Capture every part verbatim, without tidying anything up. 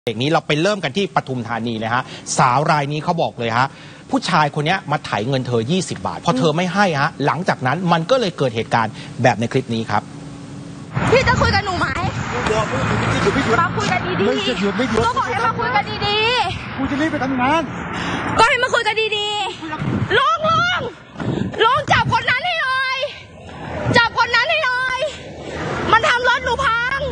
เด็กนี้เราไปเริ่มกันที่ปทุมธานีเลยฮะสาวรายนี้เขาบอกเลยฮะผู้ชายคนนี้มาไถเงินเธอยี่สิบบาทพอเธอไม่ให้ฮะหลังจากนั้นมันก็เลยเกิดเหตุการณ์แบบในคลิปนี้ครับพี่จะคุยกับหนูไหมมาคุยกันดีๆไม่จะหยุดไม่หยุดก็บอกให้มาคุยกันดีๆกูจะรีบไปทำงานก็ให้มาคุยกันดีๆลงลงลงจับคนนั้นให้หน่อยจับคนนั้นให้หน่อยมันทำรถหนูพัง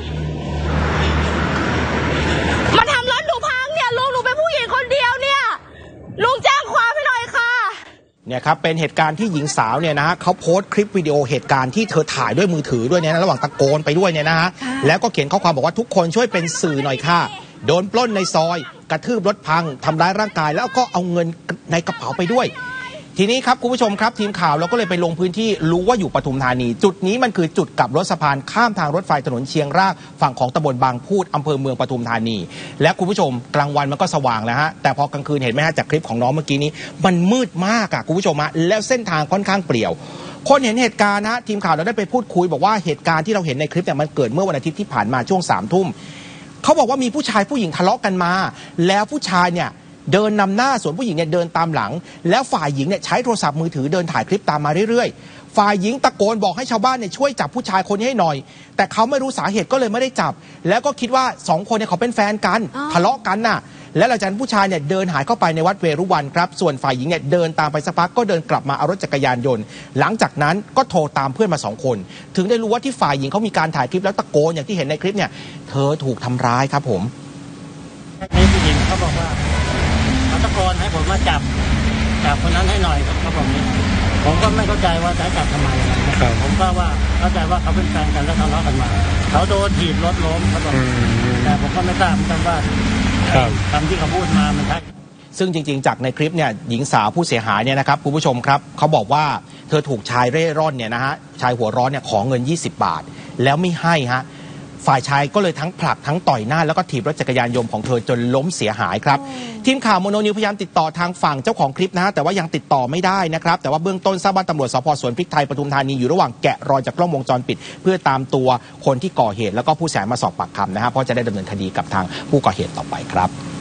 มันทำรถหนูพังเนี่ยลุงหนูเป็นผู้หญิงคนเดียวเนี่ยลุงแจ้งความให้หน่อยค่ะเนี่ยครับเป็นเหตุการณ์ที่หญิงสาวเนี่ยนะฮะเขาโพสต์คลิปวิดีโอเหตุการณ์ที่เธอถ่ายด้วยมือถือด้วยเนี่ยนะระหว่างตะโกนไปด้วยเนี่ยนะฮะแล้วก็เขียนข้อความบอกว่าทุกคนช่วยเป็นสื่อหน่อยค่ะโดนปล้นในซอยกระทืบรถพังทำร้ายร่างกายแล้วก็เอาเงินในกระเป๋าไปด้วยทีนี้ครับคุณผู้ชมครับทีมข่าวเราก็เลยไปลงพื้นที่รู้ว่าอยู่ปทุมธานีจุดนี้มันคือจุดกลับรถสะพานข้ามทางรถไฟถนนเชียงรากฝั่งของตำบลบางพูดอำเภอเมืองปทุมธานีและคุณผู้ชมกลางวันมันก็สว่างแล้วฮะแต่พอกลางคืนเห็นไหมฮะจากคลิปของน้องเมื่อกี้นี้มันมืดมากอะคุณผู้ชมฮะแล้วเส้นทางค่อนข้างเปลี่ยวคนเห็นเหตุการณ์นะทีมข่าวเราได้ไปพูดคุยบอกว่าเหตุการณ์ที่เราเห็นในคลิปเนี่ยมันเกิดเมื่อวันอาทิตย์ที่ผ่านมาช่วงสามทุ่มเขาบอกว่ามีผู้ชายผู้หญิงทะเลาะกันมาแล้วผู้ชายเนี่ยเดินนำหน้าส่วนผู้หญิงเนี่ยเดินตามหลังแล้วฝ่ายหญิงเนี่ยใช้โทรศัพท์มือถือเดินถ่ายคลิปตามมาเรื่อยๆฝ่ายหญิงตะโกนบอกให้ชาวบ้านเนี่ยช่วยจับผู้ชายคนนี้ให้หน่อยแต่เขาไม่รู้สาเหตุก็เลยไม่ได้จับแล้วก็คิดว่าสองคนเนี่ยเขาเป็นแฟนกันทะเลาะกันน่ะและหลังจากนั้นผู้ชายเนี่ยเดินหายเข้าไปในวัดเวรุวันครับส่วนฝ่ายหญิงเนี่ยเดินตามไปสักพักก็เดินกลับมาเอารถจักรยานยนต์หลังจากนั้นก็โทรตามเพื่อนมาสองคนถึงได้รู้ว่าที่ฝ่ายหญิงเขามีการถ่ายคลิปแล้วตะโกนอย่างที่เห็นในคลิปเนี่ยเธอถูกทำร้ายครับผมให้ผู้หญิงเขาบอกว่าเขาตะโกนให้ผมมาจับจับคนนั้นให้หน่อยครับผมผมก็ไม่เข้าใจว่าจะจับทำไมนะครับผมก็ว่าเข้าใจว่าเขาเป็นแฟนกันแล้วทะเลาะกันมาเขาโดนถีบรถล้มครับผมแต่ผมก็ไม่ทราบเหมือนกันว่าคำที่เขาพูดมามันใช่ซึ่งจริงๆจากในคลิปเนี่ยหญิงสาวผู้เสียหายเนี่ยนะครับคุณผู้ชมครับเขาบอกว่าเธอถูกชายเร่ร่อนเนี่ยนะฮะชายหัวร้อนเนี่ยขอเงินยี่สิบบาทแล้วไม่ให้ฮะฝ่ายชายก็เลยทั้งผลักทั้งต่อยหน้าแล้วก็ถีบรถจักรยานยนต์ของเธอจนล้มเสียหายครับทีมข่าวโมโนนิวพยายามติดต่อทางฝั่งเจ้าของคลิปนะฮะแต่ว่ายังติดต่อไม่ได้นะครับแต่ว่าเบื้องต้นทราบว่าตำรวจสภ.สวนพริกไทยปทุมธานีอยู่ระหว่างแกะรอยจากกล้องวงจรปิดเพื่อตามตัวคนที่ก่อเหตุแล้วก็ผู้เสียหายมาสอบปากคำนะฮะเพราะจะได้ดำเนินคดีกับทางผู้ก่อเหตุต่อไปครับ